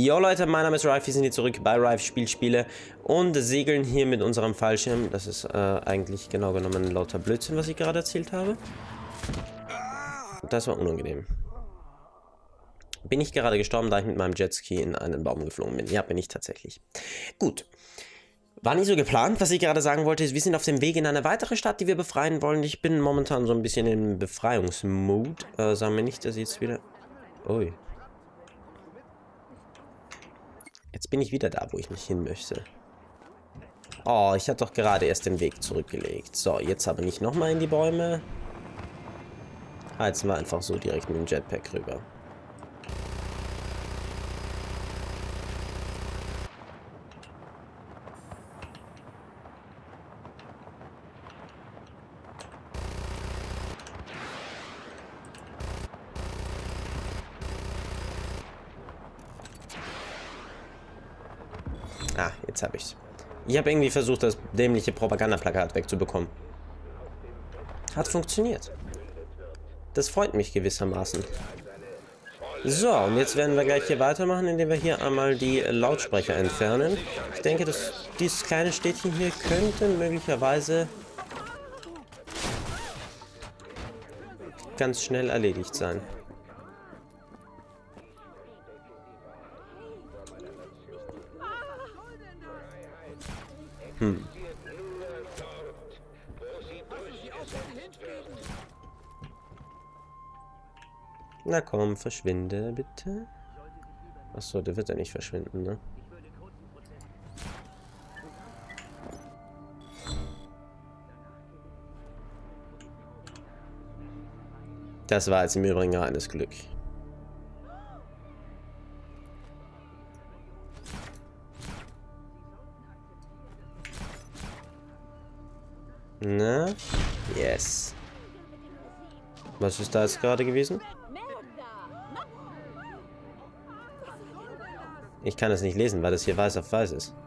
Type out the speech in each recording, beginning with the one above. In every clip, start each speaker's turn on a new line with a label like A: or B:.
A: Jo Leute, mein Name ist Rife, wir sind hier zurück bei Rife Spiele und segeln hier mit unserem Fallschirm. Das ist eigentlich genau genommen lauter Blödsinn, was ich gerade erzählt habe. Das war unangenehm. Bin ich gerade gestorben, da ich mit meinem Jetski in einen Baum geflogen bin? Ja, bin ich tatsächlich. Gut. War nicht so geplant. Was ich gerade sagen wollte, ist, wir sind auf dem Weg in eine weitere Stadt, die wir befreien wollen. Ich bin momentan so ein bisschen im Befreiungsmod. Sagen wir nicht, dass ich jetzt wieder... Ui. Jetzt bin ich wieder da, wo ich nicht hin möchte. Oh, ich hatte doch gerade erst den Weg zurückgelegt. So, jetzt aber nicht nochmal in die Bäume. Heizen wir einfach so direkt mit dem Jetpack rüber. Ah, jetzt habe ich's. Ich habe irgendwie versucht, das dämliche Propagandaplakat wegzubekommen. Hat funktioniert. Das freut mich gewissermaßen. So, und jetzt werden wir gleich hier weitermachen, indem wir hier einmal die Lautsprecher entfernen. Ich denke, dass dieses kleine Städtchen hier könnte möglicherweise ganz schnell erledigt sein. Na komm, verschwinde bitte. Achso, der wird ja nicht verschwinden, ne? Das war jetzt im Übrigen reines Glück. Na? Yes. Was ist da jetzt gerade gewesen? Ich kann es nicht lesen, weil das hier weiß auf weiß ist.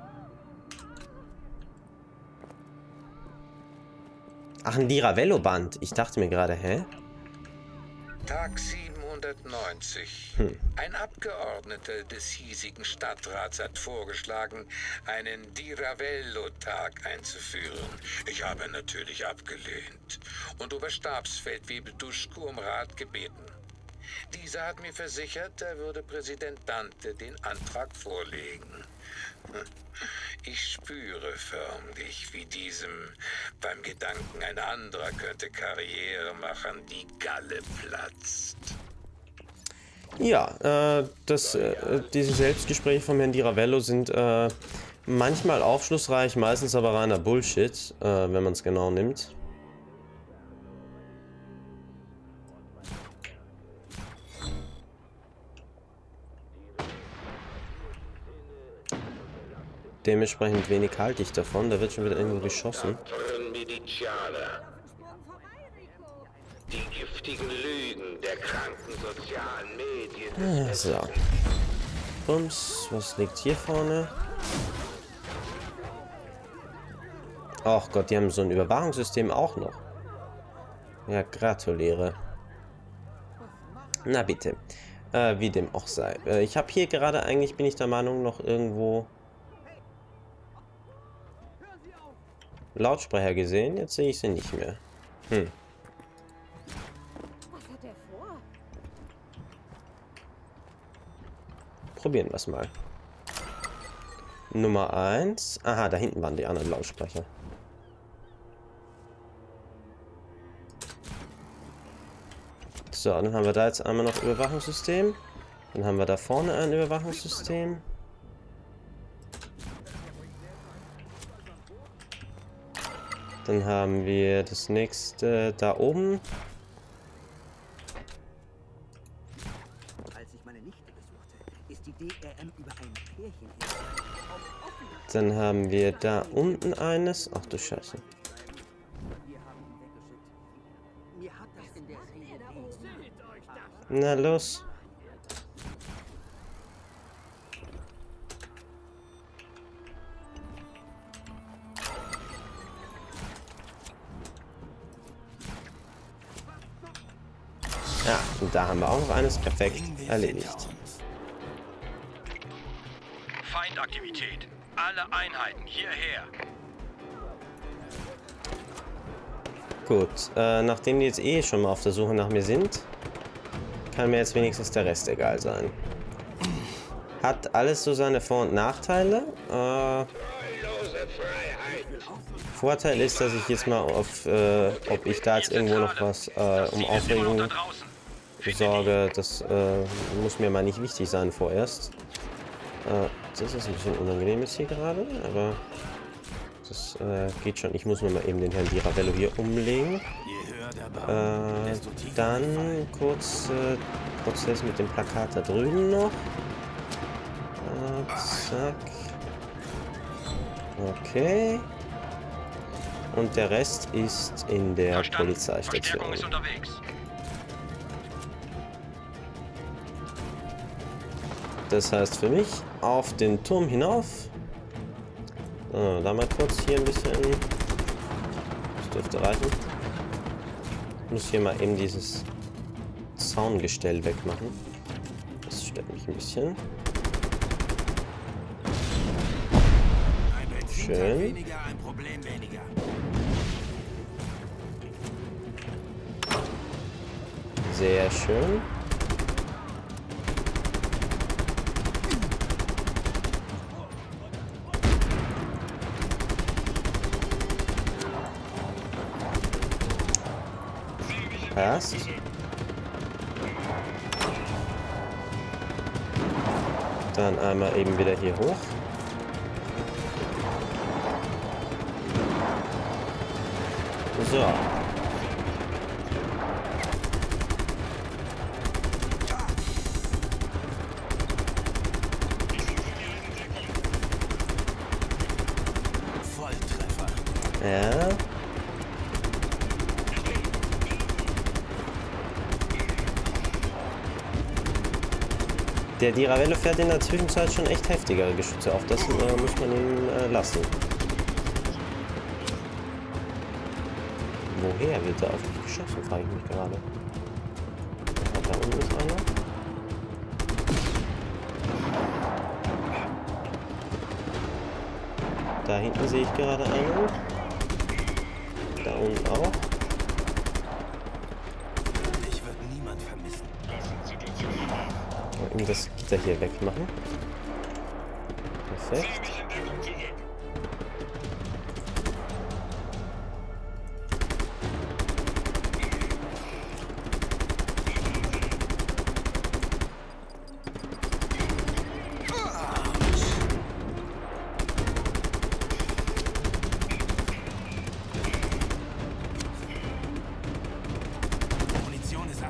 A: Ach, ein Liravello-Band. Ich dachte mir gerade, hä?
B: Tag 790. Ein Abgeordneter des hiesigen Stadtrats hat vorgeschlagen, einen Liravello-Tag einzuführen. Ich habe natürlich abgelehnt und Oberstabsfeldwebel Duschko um Rat gebeten. Dieser hat mir versichert, er würde Präsident Dante den Antrag vorlegen. Ich spüre förmlich, wie diesem beim Gedanken, ein anderer könnte Karriere machen, die Galle platzt.
A: Ja, diese Selbstgespräche von Herrn Liravello sind manchmal aufschlussreich, meistens aber reiner Bullshit, wenn man es genau nimmt. Dementsprechend wenig halte ich davon. Da wird schon wieder irgendwo geschossen.
B: Die giftigen Lügen der kranken sozialen Medien.
A: So. Bums, was liegt hier vorne? Ach Gott, die haben so ein Überwachungssystem auch noch. Ja, gratuliere. Na bitte. Wie dem auch sei. Ich habe hier gerade eigentlich, bin ich der Meinung, noch irgendwo Lautsprecher gesehen. Jetzt sehe ich sie nicht mehr. Was hat er vor? Probieren wir es mal. Nummer 1. Aha, da hinten waren die anderen Lautsprecher. So, dann haben wir da jetzt einmal noch Überwachungssystem. Dann haben wir da vorne ein Überwachungssystem. Dann haben wir das nächste da oben.
C: Als ich meine Nichte besuchte, ist die DRM über ein Pärchen.
A: Dann haben wir da unten eines. Ach du Scheiße. Na los. Ja, und da haben wir auch noch eines. Perfekt. Erledigt.
D: Aktivität. Alle Einheiten hierher.
A: Gut, nachdem die jetzt eh schon mal auf der Suche nach mir sind, kann mir jetzt wenigstens der Rest egal sein. Hat alles so seine Vor- und Nachteile. Vorteil ist, dass ich jetzt mal auf, ob ich da jetzt irgendwo noch was um Aufregung sorge, das muss mir mal nicht wichtig sein vorerst. Das ist ein bisschen unangenehm jetzt hier gerade, aber das geht schon. Ich muss mir mal eben den Herrn Di Ravello hier umlegen. Dann kurz Prozess mit dem Plakat da drüben noch. Zack. Okay. Und der Rest ist in der Polizeistation.
D: Verstärkung ist unterwegs.
A: Das heißt für mich auf den Turm hinauf. So, da mal kurz hier ein bisschen. Das dürfte reichen. Ich muss hier mal eben dieses Zaungestell wegmachen. Das stört mich ein bisschen. Schön. Sehr schön. Passt. Dann einmal eben wieder hier hoch. So.
D: Volltreffer.
A: Ja. Der Di Ravello fährt in der Zwischenzeit schon echt heftigere Geschütze auf. Das muss man ihm lassen. Woher wird er auf mich geschossen, frage ich mich gerade. Da unten ist einer. Da hinten sehe ich gerade einen. Da unten auch.
D: Ich würde niemand vermissen.
A: Und das Gitter hier wegmachen. Perfekt.
D: Munition ist alle.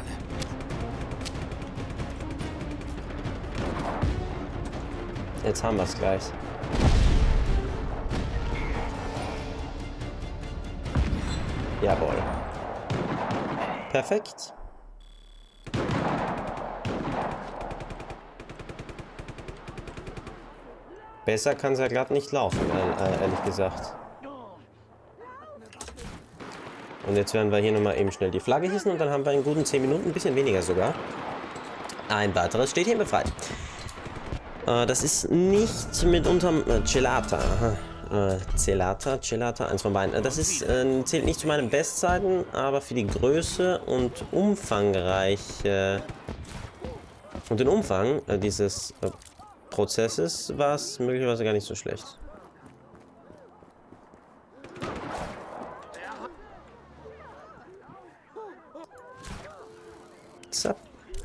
A: Jetzt haben wir es gleich. Jawohl. Perfekt. Besser kann es ja glatt nicht laufen, ehrlich gesagt. Und jetzt werden wir hier nochmal eben schnell die Flagge hissen und dann haben wir in guten 10 Minuten, ein bisschen weniger sogar. Ein weiteres steht hier befreit. Das ist nicht mit unterm Celata. Celata, eins von beiden. Das ist, zählt nicht zu meinen Bestzeiten, aber für die Größe und umfangreiche und den Umfang dieses Prozesses war es möglicherweise gar nicht so schlecht. Zapp.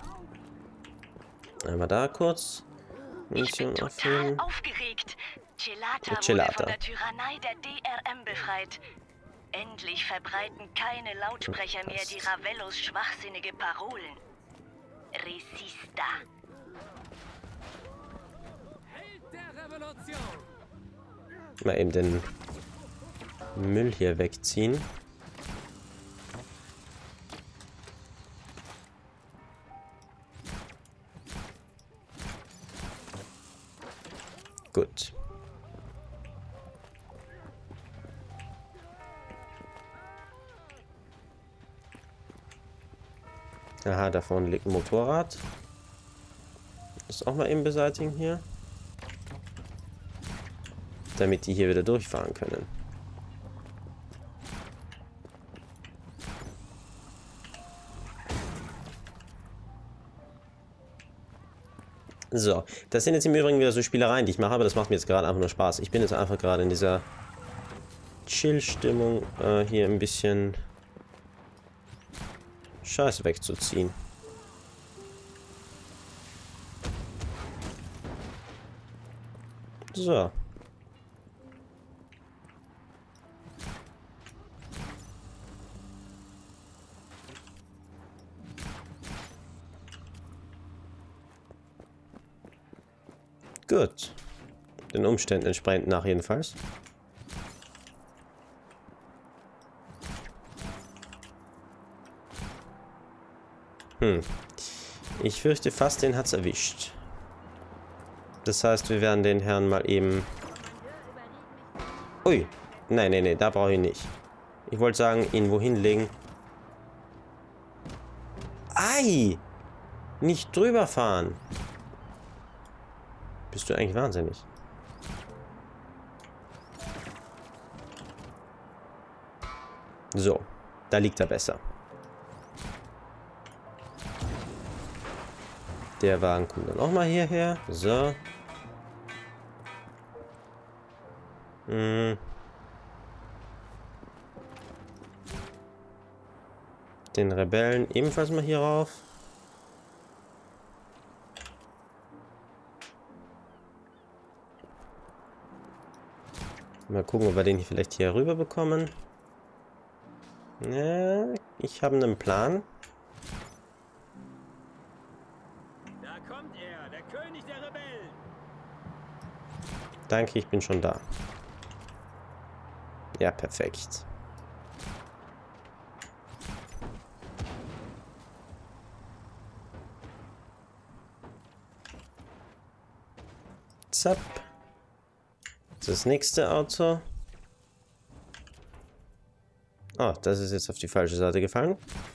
A: Einmal da kurz.
E: Ich bin total aufgeregt. Celata wurde von der Tyrannei der DRM befreit. Endlich verbreiten keine Lautsprecher mehr die Ravellos schwachsinnige Parolen. Resista.
A: Mal eben den Müll hier wegziehen. Gut. Aha, da vorne liegt ein Motorrad. Das auch mal eben beseitigen hier. damit die hier wieder durchfahren können. So, das sind jetzt im Übrigen wieder so Spielereien, die ich mache, aber das macht mir jetzt gerade einfach nur Spaß. Ich bin jetzt einfach gerade in dieser Chill-Stimmung, hier ein bisschen Scheiße wegzuziehen. So. Gut. Den Umständen entsprechend nach jedenfalls. Ich fürchte fast, den hat's erwischt. Das heißt, wir werden den Herrn mal eben... Ui. Nein, nein, nein, da brauche ich nicht. Ich wollte sagen, ihn wohin legen. Ei! Nicht drüber fahren. Bist du eigentlich wahnsinnig? So, da liegt er besser. Der Wagen kommt dann auch mal hierher. So. Den Rebellen ebenfalls mal hier rauf. Mal gucken, ob wir den hier vielleicht hier rüber bekommen. Ja, ich habe einen Plan.
D: Da kommt er, der König der Rebellen.
A: Danke, ich bin schon da. Ja, perfekt. Zapp. Das nächste Auto. Oh, das ist jetzt auf die falsche Seite gefallen.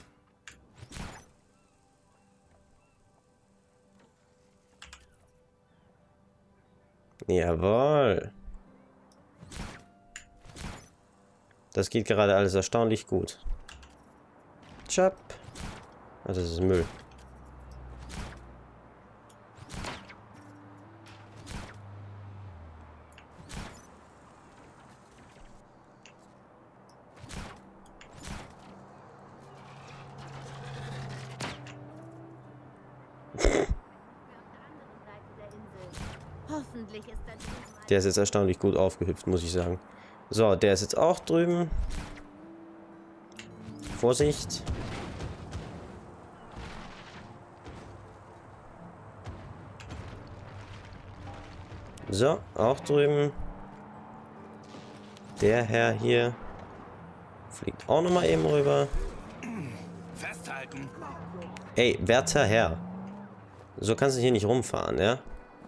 A: Jawohl. Das geht gerade alles erstaunlich gut. Tschap. Ah, das ist Müll. Der ist jetzt erstaunlich gut aufgehüpft, muss ich sagen. So, der ist jetzt auch drüben. Vorsicht. So, auch drüben. Der Herr hier fliegt auch nochmal eben rüber.
D: Festhalten.
A: Ey, werter Herr. So kannst du hier nicht rumfahren, ja?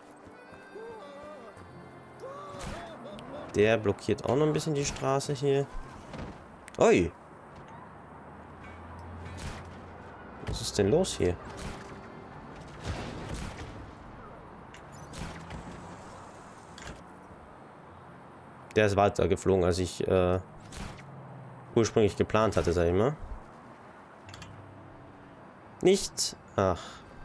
A: Der blockiert auch noch ein bisschen die Straße hier. Ui! Was ist denn los hier? Der ist weiter geflogen, als ich ursprünglich geplant hatte, sag ich mal. Nicht? Ach.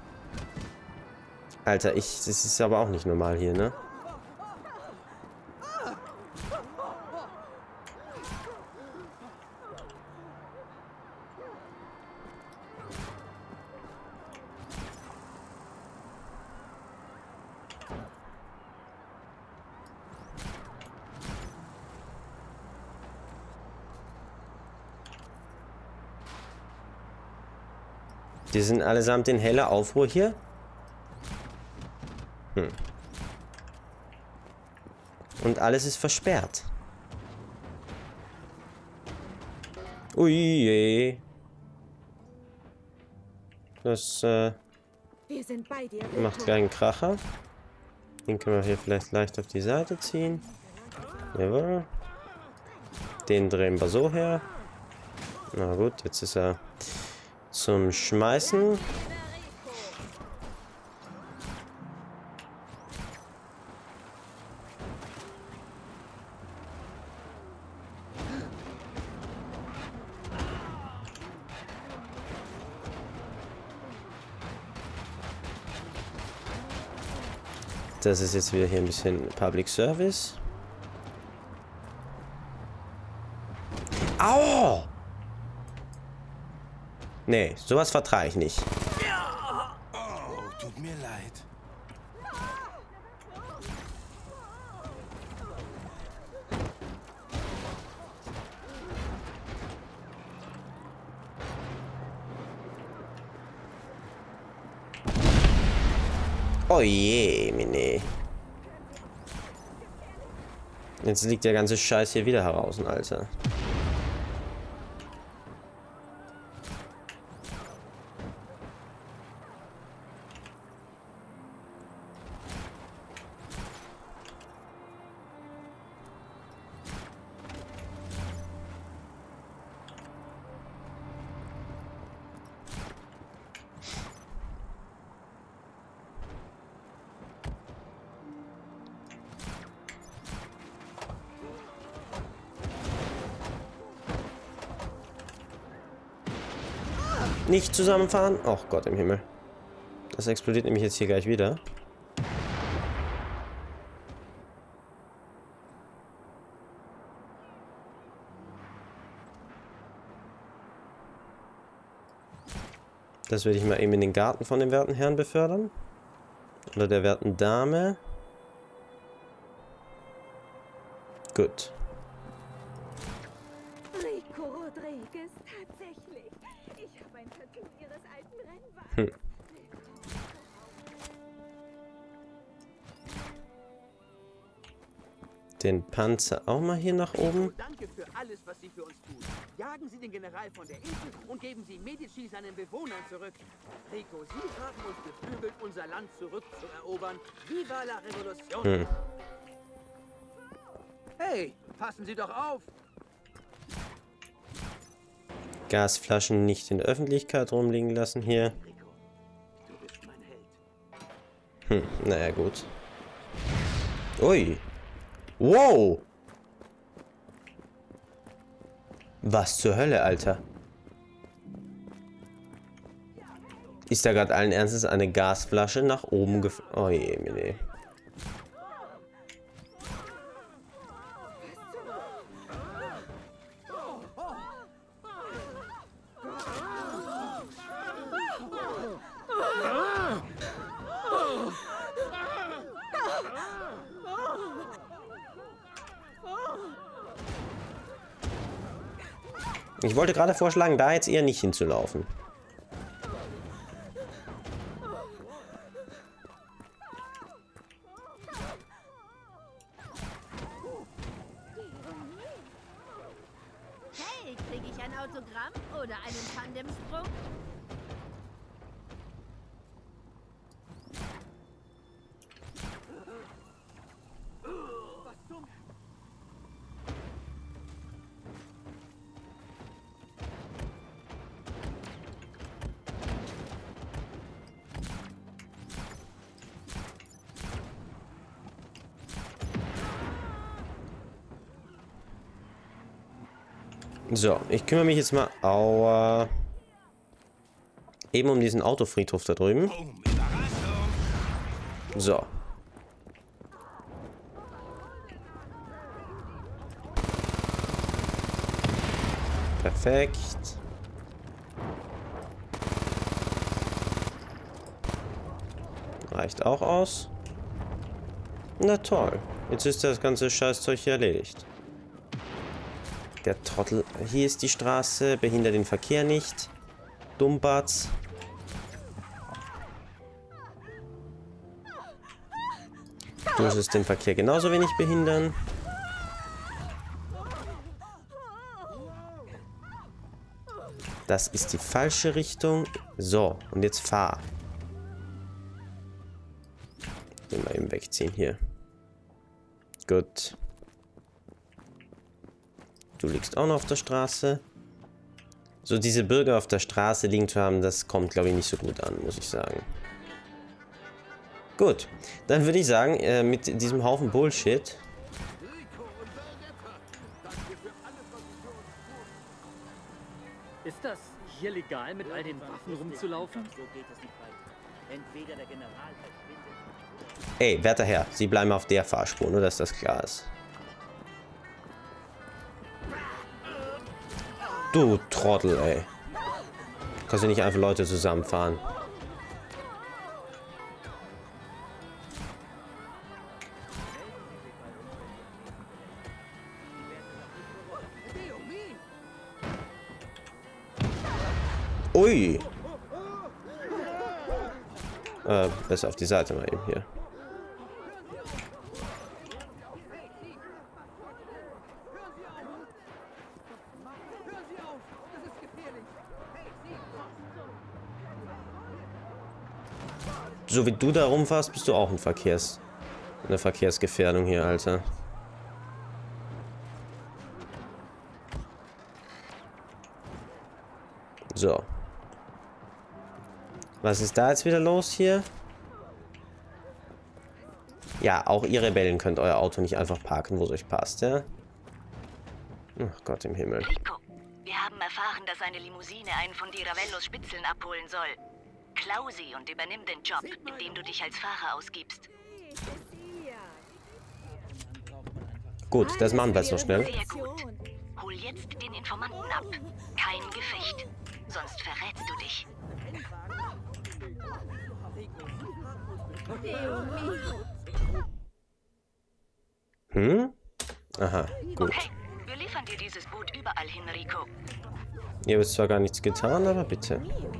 A: Alter, das ist aber auch nicht normal hier, ne? Die sind allesamt in heller Aufruhr hier. Und alles ist versperrt. Ui, je. Das macht keinen Kracher. Den können wir hier vielleicht leicht auf die Seite ziehen. Jawohl. Den drehen wir so her. Na gut, jetzt ist er zum Schmeißen. Das ist jetzt wieder hier ein bisschen Public Service. Au! Nee, sowas vertrage ich nicht.
F: Oh, tut mir leid.
A: Oh je, Mine. Jetzt liegt der ganze Scheiß hier wieder heraus, Alter. Nicht zusammenfahren? Oh Gott im Himmel. Das explodiert nämlich jetzt hier gleich wieder. Das werde ich mal eben in den Garten von dem werten Herrn befördern. Oder der werten Dame. Gut.
G: Rico Rodriguez, tatsächlich. Ich habe ein Tattoo ihres alten Rennwagens.
A: Den Panzer auch mal hier nach oben.
C: Danke für alles, was Sie für uns tun. Jagen Sie den General von der Insel und geben Sie Medici seinen Bewohnern zurück. Rico, Sie haben uns beflügelt, unser Land zurückzuerobern. Viva la Revolution! Hey, passen Sie doch auf!
A: Gasflaschen nicht in der Öffentlichkeit rumliegen lassen hier.
C: Rico, du bist mein Held.
A: Naja, gut. Ui. Wow. Was zur Hölle, Alter? Ist da gerade allen Ernstes eine Gasflasche nach oben geflogen? Oh je, nee. Ich wollte gerade vorschlagen, da jetzt eher nicht hinzulaufen.
G: Hey, kriege ich ein Autogramm oder einen Tandemsprung?
A: So, ich kümmere mich jetzt mal eben um diesen Autofriedhof da drüben. So. Perfekt. Reicht auch aus. Na toll. Jetzt ist das ganze Scheißzeug hier erledigt. Der Trottel. Hier ist die Straße. Behindert den Verkehr nicht. Dummbatz. Du sollst den Verkehr genauso wenig behindern. Das ist die falsche Richtung. So, und jetzt fahr. Den mal eben wegziehen hier. Gut. Du liegst auch noch auf der Straße. So, diese Bürger auf der Straße liegen zu haben, das kommt, glaube ich, nicht so gut an, muss ich sagen. Gut, dann würde ich sagen, mit diesem Haufen Bullshit...
D: Ist das hier legal, mit all den Waffen rumzulaufen?
C: So geht es nicht weiter. Entweder der General verschwindet.
A: Ey, werter Herr, Sie bleiben auf der Fahrspur, nur dass das klar ist. Du Trottel, ey. Kannst du nicht einfach Leute zusammenfahren? Ui. Besser auf die Seite mal eben hier. So wie du da rumfährst, bist du auch eine Verkehrsgefährdung hier, Alter. So. Was ist da jetzt wieder los hier? Ja, auch ihr Rebellen könnt euer Auto nicht einfach parken, wo es euch passt, ja? Ach Gott im Himmel.
E: Rico, wir haben erfahren, dass eine Limousine einen von Di Ravellos Spitzeln abholen soll. Klau sie und übernimm den Job, indem du dich als Fahrer ausgibst.
A: Gut, das machen wir jetzt noch schnell.
E: Sehr gut. Hol jetzt den Informanten ab. Kein Gefecht. Sonst verrätst du dich.
A: Aha, gut.
E: Okay, wir liefern dir dieses Boot überall hin, Rico.
A: Ihr habt zwar gar nichts getan, aber bitte.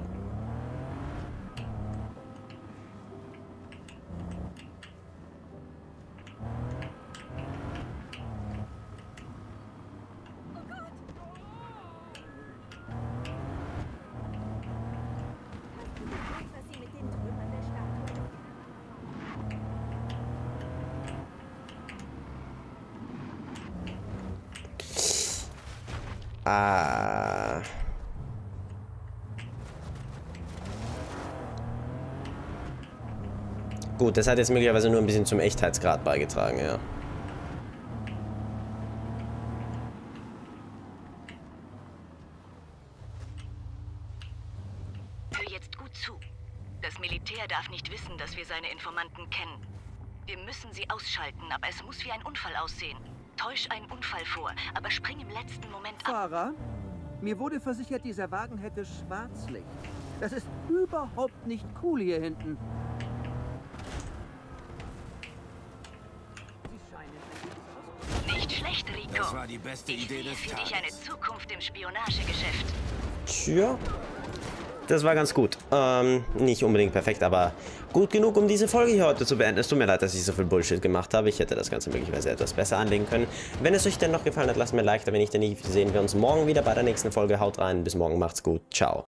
A: Ah. Gut, das hat jetzt möglicherweise nur ein bisschen zum Echtheitsgrad beigetragen, ja.
E: Hör jetzt gut zu. Das Militär darf nicht wissen, dass wir seine Informanten kennen. Wir müssen sie ausschalten, aber es muss wie ein Unfall aussehen. Täusch einen Unfall vor, aber spring im letzten Moment ab.
C: Fahrer, mir wurde versichert, dieser Wagen hätte Schwarzlicht. Das ist überhaupt nicht cool hier hinten.
E: Nicht schlecht, Rico.
F: Das war die beste Idee des
E: Ich sehe für dich eine
F: Tages.
E: Zukunft im Spionagegeschäft.
A: Tja. Das war ganz gut. Nicht unbedingt perfekt, aber gut genug, um diese Folge hier heute zu beenden. Es tut mir leid, dass ich so viel Bullshit gemacht habe. Ich hätte das Ganze möglicherweise etwas besser anlegen können. Wenn es euch denn noch gefallen hat, lasst mir ein Like da. Wenn nicht, dann sehen wir uns morgen wieder bei der nächsten Folge. Haut rein. Bis morgen. Macht's gut. Ciao.